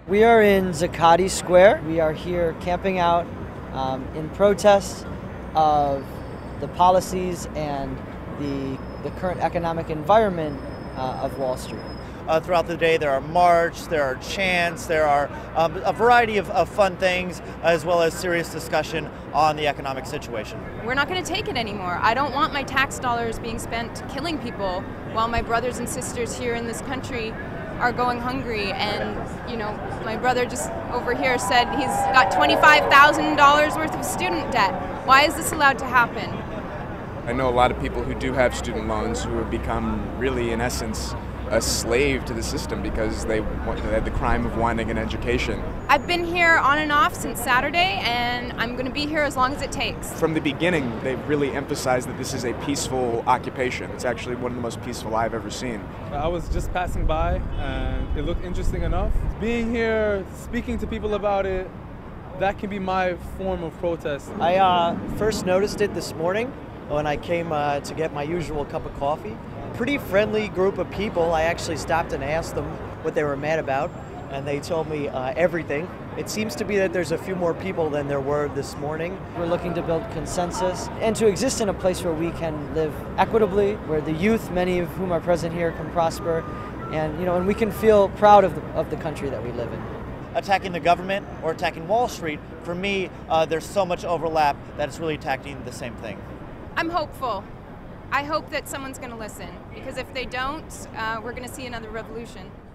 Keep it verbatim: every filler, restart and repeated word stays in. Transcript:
We are in Zuccotti Square. We are here camping out um, in protest of the policies and the, the current economic environment uh, of Wall Street. Uh, throughout the day there are march, there are chants, there are um, a variety of, of fun things, as well as serious discussion on the economic situation. We're not going to take it anymore. I don't want my tax dollars being spent killing people while my brothers and sisters here in this country are going hungry. And, you know, my brother just over here said he's got twenty-five thousand dollars worth of student debt. Why is this allowed to happen? I know a lot of people who do have student loans who have become really, in essence, a slave to the system because they, they had the crime of wanting an education. I've been here on and off since Saturday, and I'm going to be here as long as it takes. From the beginning, they've really emphasized that this is a peaceful occupation. It's actually one of the most peaceful I've ever seen. I was just passing by, and it looked interesting enough. Being here, speaking to people about it, that can be my form of protest. I uh, first noticed it this morning when I came uh, to get my usual cup of coffee. Pretty friendly group of people. I actually stopped and asked them what they were mad about, and they told me uh, everything. It seems to be that there's a few more people than there were this morning. We're looking to build consensus and to exist in a place where we can live equitably, where the youth, many of whom are present here, can prosper, and you know, and we can feel proud of the, of the country that we live in. Attacking the government or attacking Wall Street, for me, uh, there's so much overlap that it's really attacking the same thing. I'm hopeful. I hope that someone's going to listen, because if they don't, uh, we're going to see another revolution.